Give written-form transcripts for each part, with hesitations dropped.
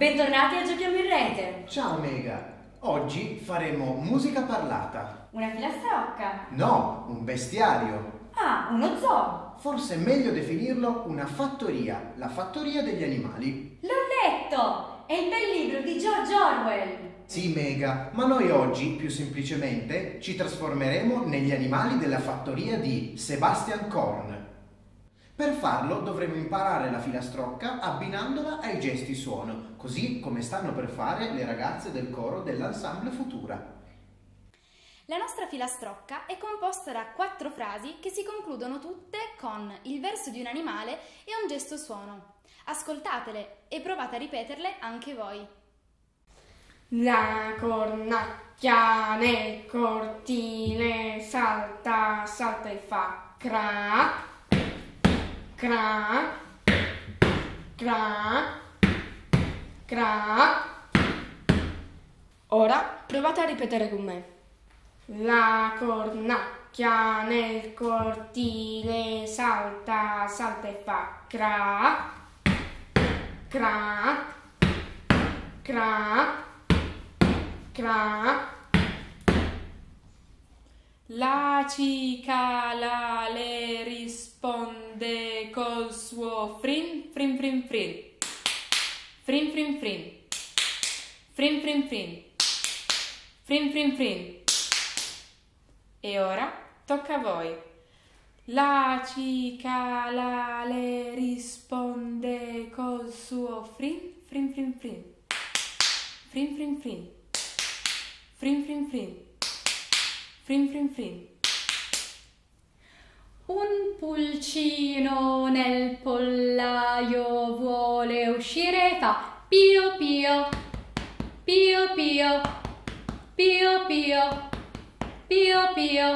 bentornati a Giochiamo in Rete. Ciao Mega, oggi faremo musica parlata. Una filastrocca? No, un bestiario. Ah, uno zoo. Forse è meglio definirlo una fattoria, la fattoria degli animali. L'ho letto! È il bel libro di George Orwell. Sì Mega, ma noi oggi più semplicemente ci trasformeremo negli animali della fattoria di Sebastian Korn. Per farlo dovremo imparare la filastrocca abbinandola ai gesti suono, così come stanno per fare le ragazze del coro dell'Ensemble Futura. La nostra filastrocca è composta da 4 frasi che si concludono tutte con il verso di un animale e un gesto suono. Ascoltatele e provate a ripeterle anche voi. La cornacchia nel cortile salta, salta e fa crac, crac, crac, crac. Ora provate a ripetere con me. La cornacchia nel cortile salta, salta e fa crac, crac, crac, crac. La cicala le risponde col suo frin, frin, frin, frin. Frin, frin, frin. Frin, frin, frin. Frin, frin, frin. E ora tocca a voi. La cicala le risponde col suo frin, frin, frin, frin. Frin, frin, frin. Frin, frin, frin. Frin, frin, frin. Un pulcino nel pollaio vuole uscire e fa pio pio, pio pio, pio pio, pio pio.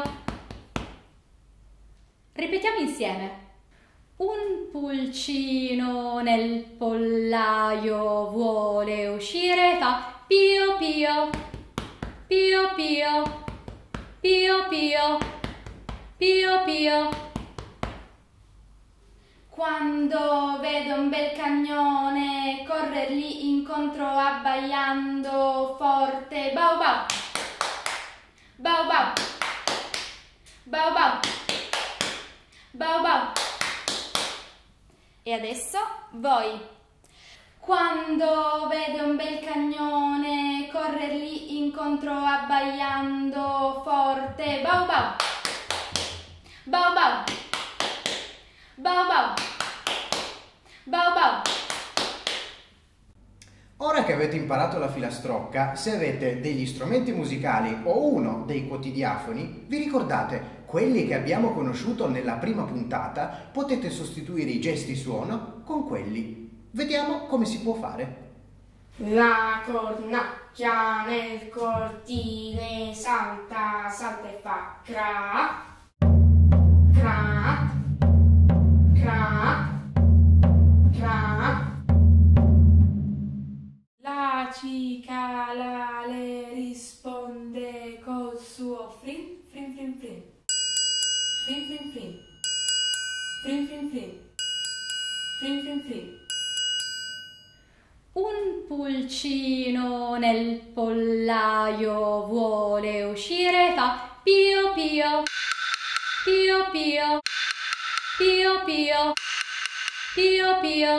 Ripetiamo insieme. Un pulcino nel pollaio vuole uscire e fa pio pio, pio pio, pio pio, pio pio. Quando vedo un bel cagnone corrergli incontro abbaiando forte bau bau, bau bau, bau bau, bau bau. E adesso voi. Quando vedo un bel cagnone corrergli incontro abbaiando forte bau bau, bau bau, bau bau, bau bau. Ora che avete imparato la filastrocca, se avete degli strumenti musicali o uno dei quotidiafoni, vi ricordate quelli che abbiamo conosciuto nella prima puntata, potete sostituire i gesti suono con quelli. Vediamo come si può fare. La cornacchia nel cortile salta, salta e fa crac, crac, crac, crac. La cicala le risponde col suo frin, frin, frin, frin. Frin, frin, frin. Frin, frin, frin. Frin, frin, frin. Un pulcino nel pollaio vuole uscire e fa pio pio, pio pio, pio pio, pio pio.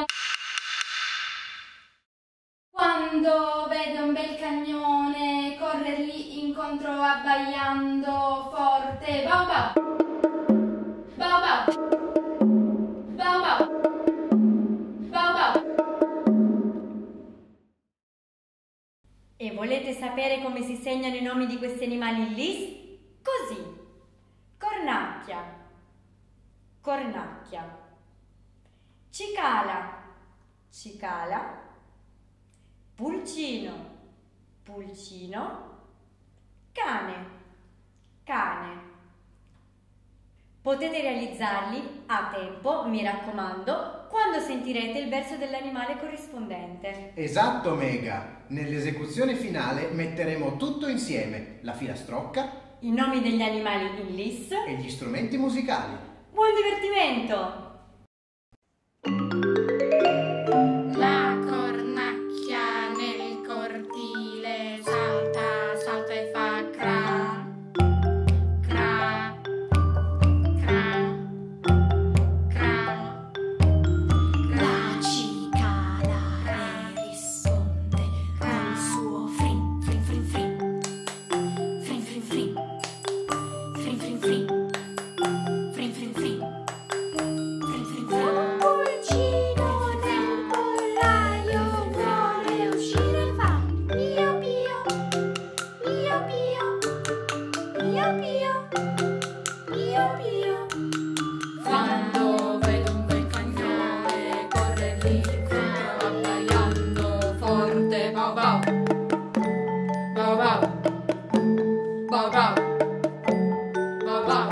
Quando vedo un bel cagnone corrergli incontro abbaiando forte bau bau, bau bau, bau bau, bau bau. E volete sapere come si segnano i nomi di questi animali in LIS? Così. Cornacchia, cornacchia. Cicala, cicala. Pulcino, pulcino. Cane, cane. Potete realizzarli a tempo, mi raccomando, quando sentirete il verso dell'animale corrispondente. Esatto Mega! Nell'esecuzione finale metteremo tutto insieme, la filastrocca, I nomi degli animali in LIS. e gli strumenti musicali. Buon divertimento! La cornacchia Baobab. Baobab. Baobab. Baobab.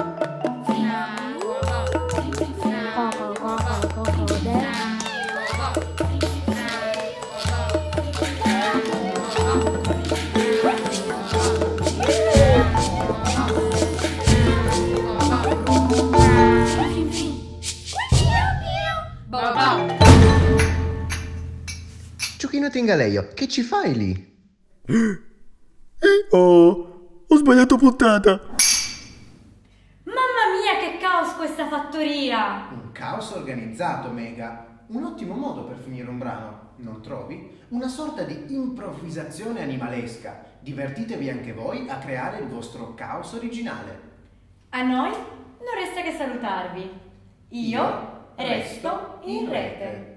Giochino Tingaleio, che ci fai lì? Ho sbagliato puntata. Mamma mia, che caos questa fattoria! Un caos organizzato, Mega. Un ottimo modo per finire un brano, non trovi? Una sorta di improvvisazione animalesca. Divertitevi anche voi a creare il vostro caos originale. A noi non resta che salutarvi. Io resto in rete.